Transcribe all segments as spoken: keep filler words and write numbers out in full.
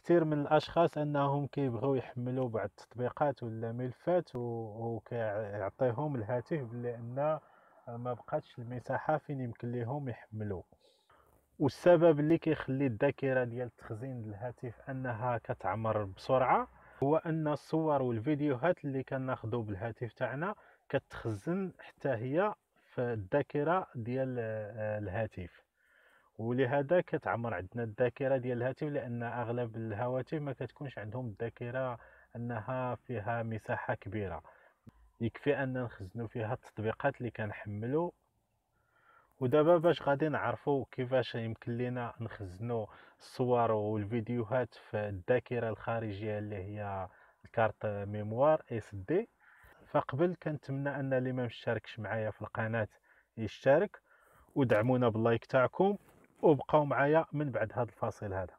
كثير من الاشخاص انهم كيبغيو يحملوا بعض التطبيقات ولا ملفات وكيعطيهم الهاتف لان ما بقاتش المساحه فين يمكن لهم يحملوا. والسبب اللي كيخلي الذاكره ديال تخزين الهاتف انها كتعمر بسرعه هو ان الصور والفيديوهات اللي كناخذوا بالهاتف تاعنا كتخزن حتى هي في الذاكره ديال الهاتف، ولهذا كتعمر عندنا الذاكره ديال الهاتف، لان اغلب الهواتف ما كتكونش عندهم الذاكره انها فيها مساحه كبيره، يكفي ان نخزنوا فيها التطبيقات اللي كنحملوا. ودابا باش غادي نعرفوا كيفاش يمكن لنا نخزنوا الصور والفيديوهات في الذاكره الخارجيه اللي هي الكارت ميموار اس دي. فقبل كنتمنى ان اللي ما مشتركش معايا في القناه يشترك، ودعمونا باللايك تاعكم، وبقاو معايا من بعد هذا الفاصل هذا.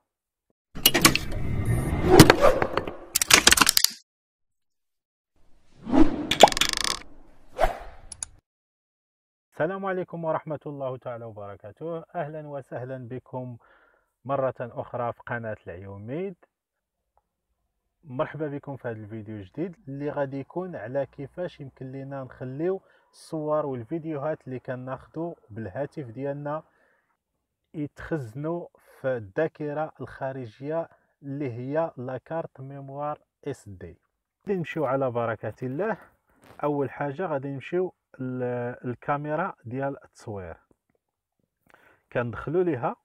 السلام عليكم ورحمة الله تعالى وبركاته. أهلا وسهلا بكم مرة أخرى في قناة العيوميد. مرحبا بكم في هذا الفيديو الجديد اللي غادي يكون على كيفاش يمكن لنا نخليو الصور والفيديوهات اللي كناخدو بالهاتف ديالنا يتخزنوا في الذاكرة الخارجية اللي هي لاكارت ميموار اس دي. غادي نمشيو على بركة الله. أول حاجة غادي نمشيو الكاميرا ديال التصوير، كندخلوا ليها.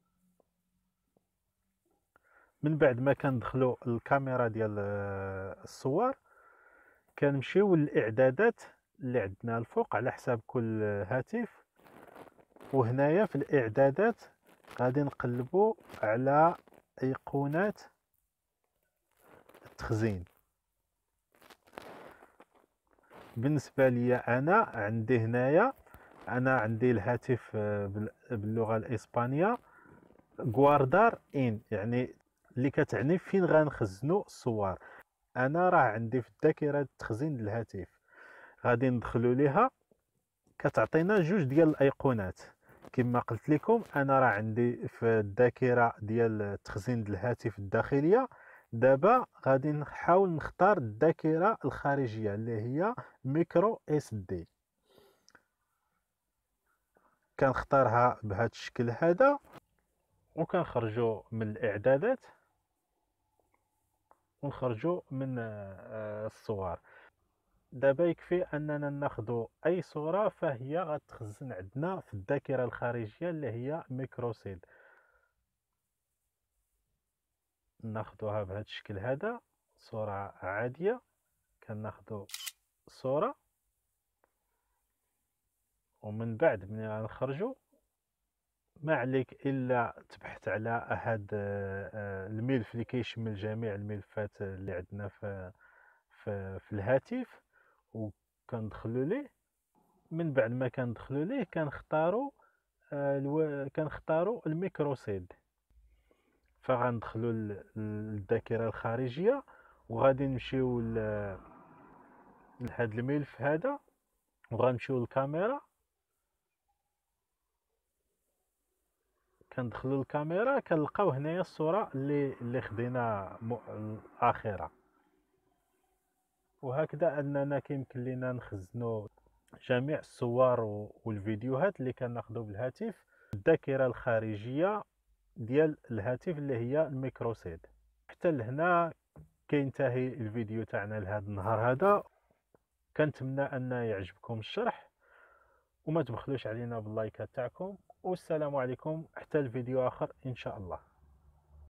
من بعد ما كندخلوا الكاميرا ديال الصور كنمشيو للاعدادات اللي عندنا الفوق على حساب كل هاتف، وهنايا في الاعدادات غادي نقلبوا على ايقونات التخزين. بالنسبه لي انا عندي هنايا انا عندي الهاتف باللغه الاسبانيه غواردار ان، يعني اللي كتعني فين غنخزنوا الصور. انا راه عندي في الذاكره التخزين الهاتف، غادي ندخلوا ليها. كتعطينا جوج ديال الايقونات كما قلت لكم. انا راه عندي في الذاكره ديال التخزين الهاتف الداخليه. دابا غادي نحاول نختار الذاكره الخارجيه اللي هي ميكرو اس دي. كنختارها بهذا الشكل هذا، وكنخرجوا من الاعدادات ونخرجوا من الصور. دابا يكفي اننا ناخذ اي صوره فهي غتخزن عندنا في الذاكره الخارجيه اللي هي ميكروسيد. ناخذوها بهذا الشكل هذا، صوره عاديه. كناخذوا صوره، ومن بعد ملي غنخرجوا ما عليك الا تبحث على هذا الملف اللي كيشمل جميع الملفات اللي عندنا في في, في الهاتف، وكندخلوا ليه. من بعد ما كندخلوا ليه كنختاروا الو... كنختاروا الميكروسيد. فغندخلوا للذاكره الخارجيه، وغادي نمشيو لهذا الملف هذا، وغنمشيو للكاميرا. كندخلوا للكاميرا كنلقاو هنايا الصوره اللي اللي خدينا م... الاخيره. وهكذا اننا كيمكن لنا نخزنوا جميع الصور والفيديوهات اللي كناخذوا بالهاتف الذاكره الخارجيه ديال الهاتف اللي هي الميكروسيد. حتى لهنا كينتهي الفيديو تاعنا لهذا النهار هذا. كنتمنى ان يعجبكم الشرح، وما تبخلوش علينا باللايكات تاعكم. والسلام عليكم حتى الفيديو اخر ان شاء الله.